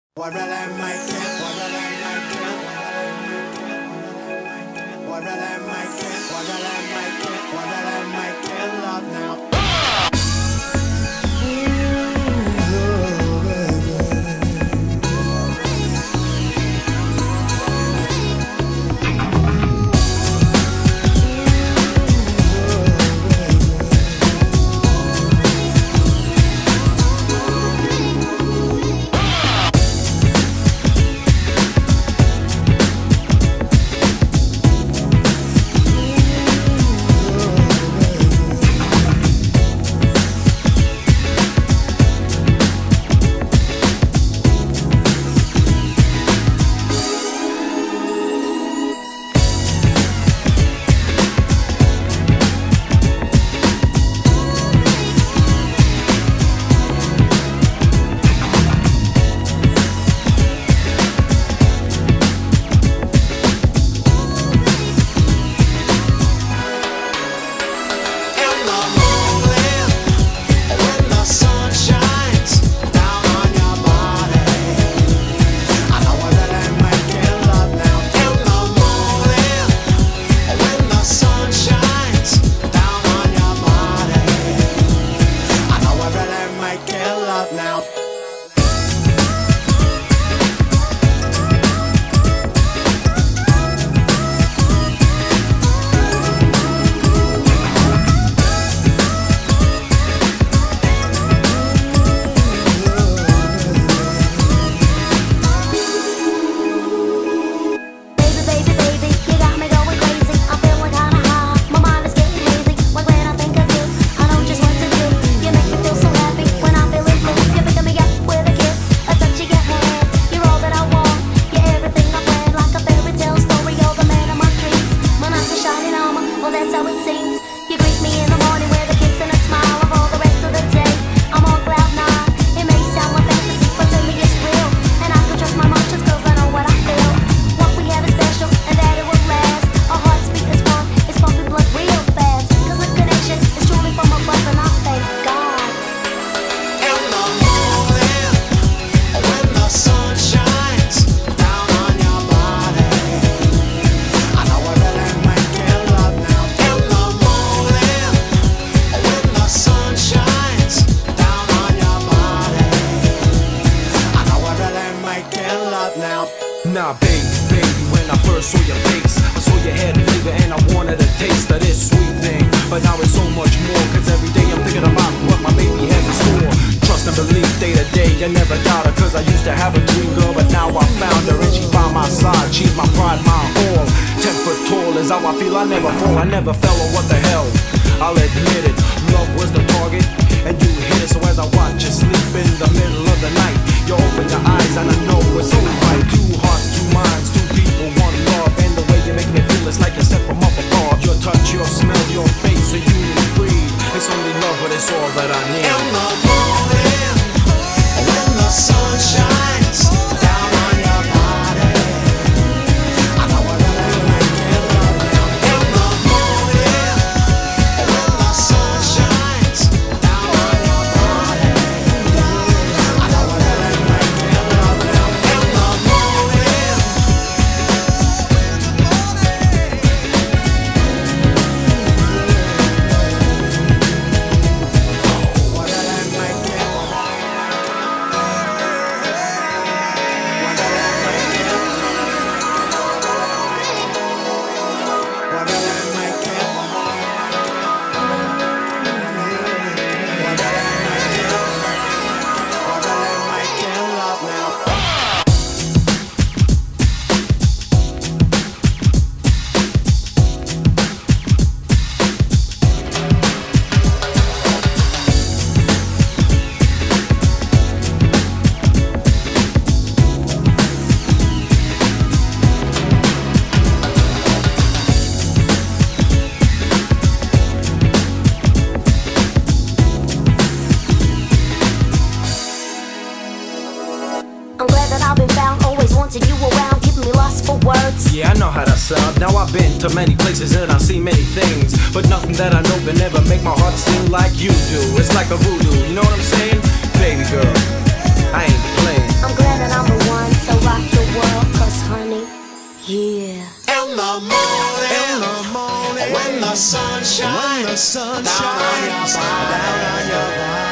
What really make it? What really make it? What really make it? What really make it? What really make it? Love now. Nah, baby, when I first saw your face, I saw your head flavor and I wanted a taste of this sweet thing. But now it's so much more, cause every day I'm thinking about what my baby has in store. Trust and believe day to day, I never doubt her, cause I used to have a dream girl, but now I found her and she's by my side. She's my pride, my all. 10 foot tall is how I feel, I never fall, I never fell, or what the hell, I'll admit it. Love was the target, and you hit it. So as I watch you sleep in the middle of the night, you open your eyes and I know it's only right. Two hearts, two minds, two people, one love. And the way you make me feel, it's like you're set from up above. Your touch, your smell, your face, so you breathe. It's only love, but it's all that I need. In the morning, when the sun shines down on your body, I know what really make it love now. In the morning, when the sun shines down on your body, I know what really make it love now. In the morning, what really make it? wanted you around, giving me lust for words. Yeah, I know how that sound. Now I've been to many places and I've seen many things, but nothing that I know can ever make my heart sing like you do. It's like a voodoo, you know what I'm saying? Baby girl, I ain't playing. I'm glad that I'm the Yeah. In the morning, when the sun shines, down on your body.